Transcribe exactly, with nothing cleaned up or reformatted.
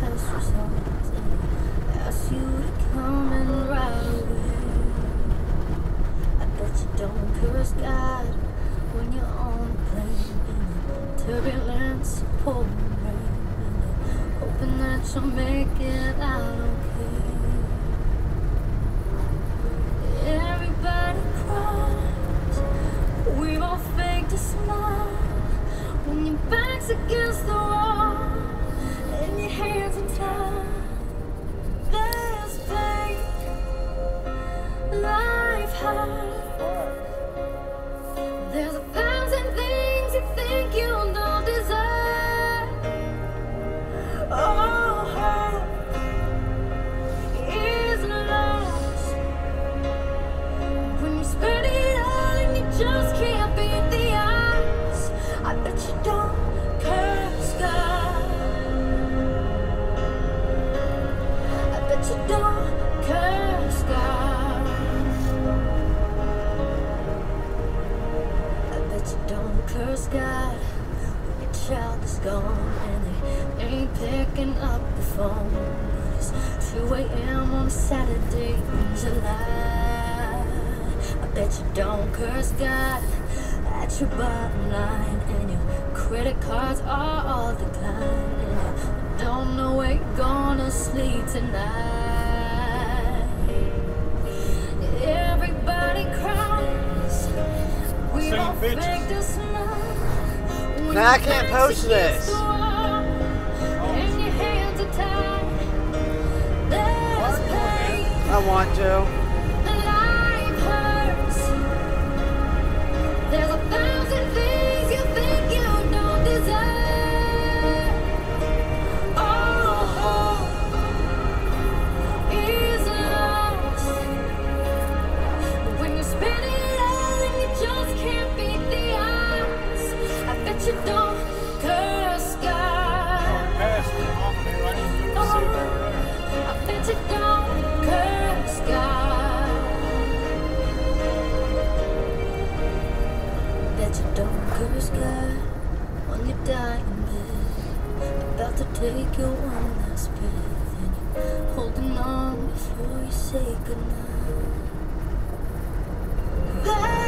last resort, and ask you to come and ride away. I bet you don't curse God when you're on a plane in the turbulence, pouring rain, and you're hoping that you'll make it out okay. Everybody cries, we've all faked a smile when your back's against the wall and your hands are tied. There's pain, life hard. There's a thousand things you think you don't deserve. Oh, hope is lost when you spend it all and you just can't beat the odds. I bet you don't curse God. I bet you don't curse God. I bet you don't curse God when your child is gone and they ain't picking up the phone. It's two a m on a Saturday in July. I bet you don't curse God at your bottom line and your credit cards are all declined and you don't know where you're gonna sleep tonight. Everybody cries, we all faked a smile. Now I can't post this. And your hands are tied. There's pain. I want to. Life hurts. There's a thousand things you think you don't deserve. Oh, hope is lost when you spend it all and you just can't beat the odds. I bet you don't curse God. Oh, I bet you don't curse God. Bet you don't curse God on your dying bed, about to take your one last breath, and you're holding on before you say goodnight.